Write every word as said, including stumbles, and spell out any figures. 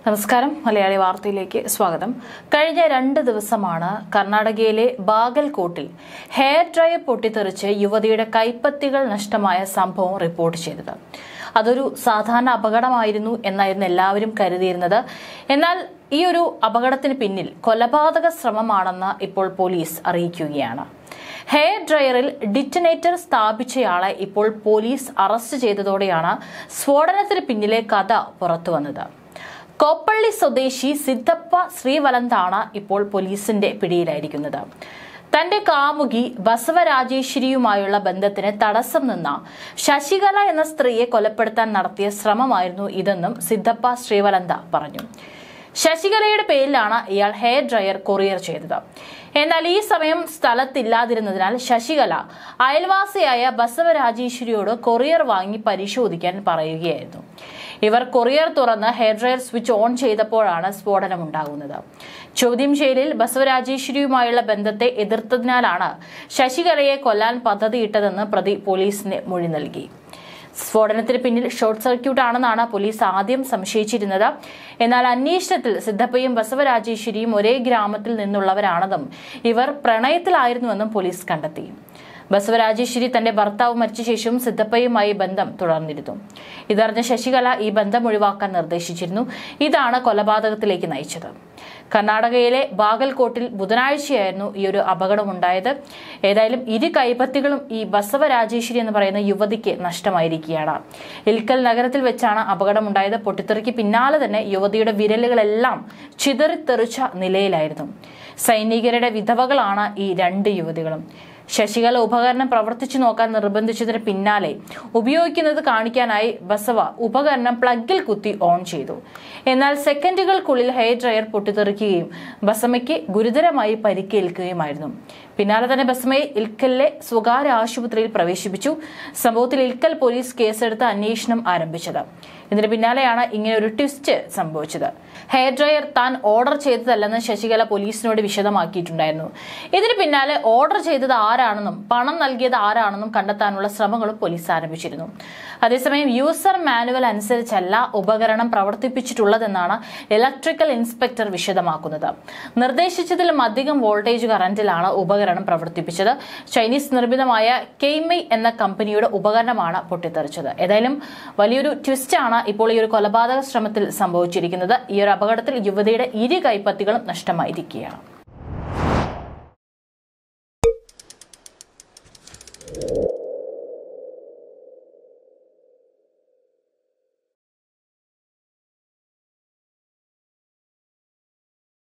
നമസ്കാരം മലയാളി വാർത്തയിലേക്ക് സ്വാഗതം. കഴിഞ്ഞ രണ്ട് ദിവസമാണ് കർണാടകയിലെ ബാഗൽകോട്ടിൽ ഹെയർ ഡ്രയർ പൊട്ടിത്തെറിച്ച് യുവതിയുടെ കൈപ്പത്തികൾ നഷ്ടമായ സംഭവം റിപ്പോർട്ട് ചെയ്തത്. അതൊരു സാധാരണ അപകടമായിരുന്നു എന്നായിരുന്നു എല്ലാവരും കരുതിയിരുന്നത്. എന്നാൽ ഈ ഒരു അപകടത്തിന് പിന്നിൽ കൊലപാതക ശ്രമമാണെന്ന് ഇപ്പോൾ പോലീസ് അറിയിക്കുകയാണ്. ഹെയർ ഡ്രയറിൽ ഡിറ്റനേറ്റർ സ്ഥാപിച്ചയാളെ ഇപ്പോൾ പോലീസ് അറസ്റ്റ് ചെയ്തതോടെയാണ് സ്ഫോടനത്തിന് പിന്നിലെ കഥ പുറത്തുവന്നത്. കോപ്പള്ളി സ്വദേശി സിദ്ധപ്പ ശ്രീവലന്താണ് ഇപ്പോൾ പോലീസിന്റെ പിടിയിലായിരിക്കുന്നത്. തന്റെ കാമുകി ബസവരാജേശ്വരിയുമായുള്ള ബന്ധത്തിന് തടസ്സം നിന്ന ശശികല എന്ന സ്ത്രീയെ കൊലപ്പെടുത്താൻ നടത്തിയ ശ്രമമായിരുന്നു ഇതെന്നും സിദ്ധപ്പ ശ്രീവലന്ത പറഞ്ഞു. ശശികലയുടെ പേരിലാണ് ഇയാൾ ഹെയർ ഡ്രയർ കൊറിയർ ചെയ്തത്. എന്നാൽ ഈ സമയം സ്ഥലത്തില്ലാതിരുന്നതിനാൽ ശശികല അയൽവാസിയായ ബസവരാജേശ്വരിയോട് കൊറിയർ വാങ്ങി പരിശോധിക്കാൻ പറയുകയായിരുന്നു. ഇവർ കൊറിയർ തുറന്ന് ഹെയർ ഡ്രയർ സ്വിച്ച് ഓൺ ചെയ്തപ്പോഴാണ് സ്ഫോടനമുണ്ടാകുന്നത്. ചോദ്യം ചെയ്യലിൽ ബസവരാജേശ്വരിയുമായുള്ള ബന്ധത്തെ എതിർത്തതിനാലാണ് ശശികലയെ കൊല്ലാൻ പദ്ധതിയിട്ടതെന്ന് പ്രതി പോലീസിന് മൊഴി നൽകി. സ്ഫോടനത്തിന് പിന്നിൽ ഷോർട്ട് സർക്യൂട്ട് ആണെന്നാണ് പോലീസ് ആദ്യം സംശയിച്ചിരുന്നത്. എന്നാൽ അന്വേഷണത്തിൽ സിദ്ധപ്പയും ബസവരാജേശ്വരിയും ഒരേ ഗ്രാമത്തിൽ നിന്നുള്ളവരാണെന്നും ഇവർ പ്രണയത്തിലായിരുന്നുവെന്നും പോലീസ് കണ്ടെത്തി. ബസവരാജേശ്വരി തന്റെ ഭർത്താവ് മരിച്ച ശേഷം സിദ്ധപ്പയുമായി ബന്ധം തുടർന്നിരുന്നു. ഇതറിഞ്ഞ ശശികല ഈ ബന്ധം ഒഴിവാക്കാൻ നിർദ്ദേശിച്ചിരുന്നു. ഇതാണ് കൊലപാതകത്തിലേക്ക് നയിച്ചത്. കർണാടകയിലെ ബാഗൽകോട്ടിൽ ബുധനാഴ്ചയായിരുന്നു ഈ ഒരു അപകടമുണ്ടായത്. ഏതായാലും ഇരു കൈപ്പത്തികളും ഈ ബസവരാജേശ്വരി എന്ന് പറയുന്ന യുവതിക്ക് നഷ്ടമായിരിക്കുകയാണ്. ഇൽക്കൽ നഗരത്തിൽ വെച്ചാണ് അപകടമുണ്ടായത്. പൊട്ടിത്തെറിക്ക് പിന്നാലെ തന്നെ യുവതിയുടെ വിരലുകളെല്ലാം ചിതറിത്തെറിച്ച നിലയിലായിരുന്നു. സൈനികരുടെ വിധവകളാണ് ഈ രണ്ട് യുവതികളും. ശശികല ഉപകരണം പ്രവർത്തിച്ചു നോക്കാൻ നിർബന്ധിച്ചതിന് പിന്നാലെ ഉപയോഗിക്കുന്നത് കാണിക്കാനായി ബസവ ഉപകരണം പ്ലഗിൽ കുത്തി ഓൺ ചെയ്തു. എന്നാൽ സെക്കൻഡുകൾക്കുള്ളിൽ ഹെയർ ഡ്രയർ പൊട്ടിത്തെറിക്കുകയും ബസമയ്ക്ക് ഗുരുതരമായി പരിക്കേൽക്കുകയുമായിരുന്നു. പിന്നാലെ തന്നെ ബസമയെ ഇൽക്കലിലെ സ്വകാര്യ ആശുപത്രിയിൽ പ്രവേശിപ്പിച്ചു. സംഭവത്തിൽ ഇൽക്കൽ പോലീസ് കേസെടുത്ത് അന്വേഷണം ആരംഭിച്ചത്. ഇതിന് പിന്നാലെയാണ് ഇങ്ങനെ ഒരു ട്വിസ്റ്റ് സംഭവിച്ചത്. ഹെയർ ഡ്രയർ താൻ ഓർഡർ ചെയ്തതല്ലെന്ന് ശശികല പോലീസിനോട് വിശദമാക്കിയിട്ടുണ്ടായിരുന്നു. ഇതിന് പിന്നാലെ ഓർഡർ ചെയ്തത് ആരാണെന്നും പണം നൽകിയത് ആരാണെന്നും കണ്ടെത്താനുള്ള ശ്രമങ്ങളും പോലീസ് ആരംഭിച്ചിരുന്നു. അതേസമയം യൂസർ മാനുവൽ അനുസരിച്ചല്ല ഉപകരണം പ്രവർത്തിപ്പിച്ചിട്ടുള്ളതെന്നാണ് ഇലക്ട്രിക്കൽ ഇൻസ്പെക്ടർ വിശദമാക്കുന്നത്. നിർദ്ദേശിച്ചതിലും അധികം വോൾട്ടേജ് കറന്റിലാണ് ഉപകരണം പ്രവർത്തിപ്പിച്ചത്. ചൈനീസ് നിർമ്മിതമായ കെയ്മെയ് എന്ന കമ്പനിയുടെ ഉപകരണമാണ് പൊട്ടിത്തെറിച്ചത്. ഏതായാലും വലിയൊരു ട്വിസ്റ്റാണ് ഇപ്പോൾ ഈ ഒരു കൊലപാതക ശ്രമത്തിൽ സംഭവിച്ചിരിക്കുന്നത്. ഈ ഒരു അപകടത്തിൽ യുവതിയുടെ ഇരു കൈപ്പത്തികളും നഷ്ടമായിരിക്കുകയാണ്.